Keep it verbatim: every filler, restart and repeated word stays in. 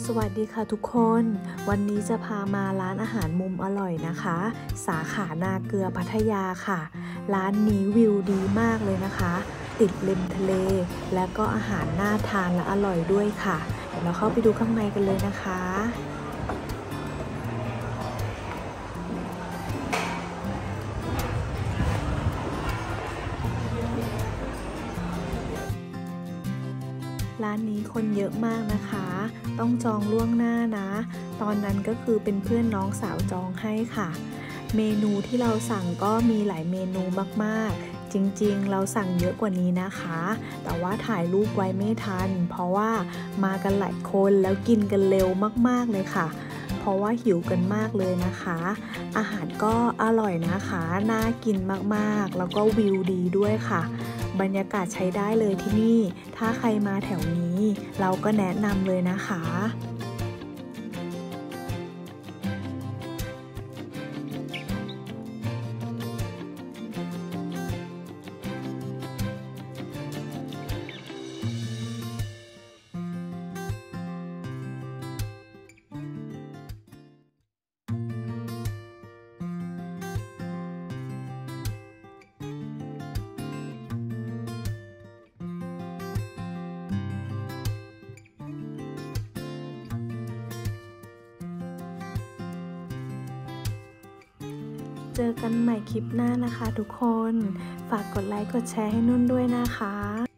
สวัสดีค่ะทุกคน วันนี้จะพามาร้านอาหารมุมอร่อยนะคะ สาขานาเกลือพัทยาค่ะ ร้านนี้วิวดีมากเลยนะคะ ติดริมทะเล และก็อาหารน่าทานและอร่อยด้วยค่ะ เดี๋ยวเราเข้าไปดูข้างในกันเลยนะคะ ร้านนี้คนเยอะมากนะคะ ต้องจองล่วงหน้านะ ตอนนั้นก็คือเป็นเพื่อนน้องสาวจองให้ค่ะ เมนูที่เราสั่งก็มีหลายเมนูมากๆ จริงๆเราสั่งเยอะกว่านี้นะคะ แต่ว่าถ่ายรูปไว้ไม่ทัน เพราะว่ามากันหลายคนแล้วกินกันเร็วมากๆเลยค่ะ เพราะว่าหิวกันมากเลยนะคะ อาหารก็อร่อยนะคะ น่ากินมากๆ แล้วก็วิวดีด้วยค่ะ บรรยากาศใช้ได้เลยที่นี่ ถ้าใครมาแถวนี้เราก็แนะนำเลยนะคะ เจอกันใหม่คลิปหน้านะคะทุกคน ฝากกดไลค์กดแชร์ให้นุ่นด้วยนะคะ